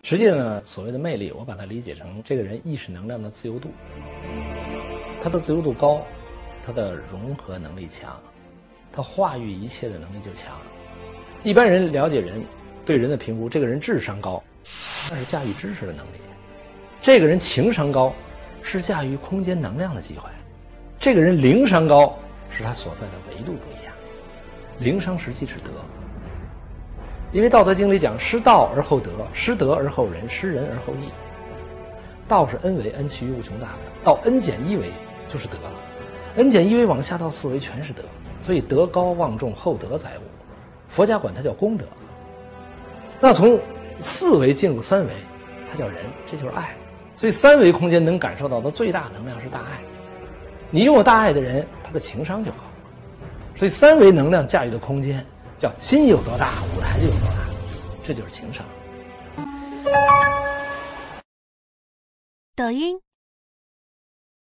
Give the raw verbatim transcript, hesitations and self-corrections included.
实际上呢，所谓的魅力，我把它理解成这个人意识能量的自由度。他的自由度高，他的融合能力强，他化育一切的能力就强。一般人了解人，对人的评估，这个人智商高，那是驾驭知识的能力；这个人情商高，是驾驭空间能量的机会；这个人灵商高，是他所在的维度不一样。灵商实际是德，因为《道德经》里讲：失道而后德，失德而后仁，失仁而后义。道是 n 维 n 趋于无穷大的，到 n 减一维就是德了， n 减一维往下到四维全是德，所以德高望重，厚德载物。佛家管它叫功德。那从四维进入三维，它叫人，这就是爱。所以三维空间能感受到的最大能量是大爱。你拥有大爱的人，他的情商就高。所以三维能量驾驭的空间叫心有多大，舞台就有多大，这就是情商。 抖音、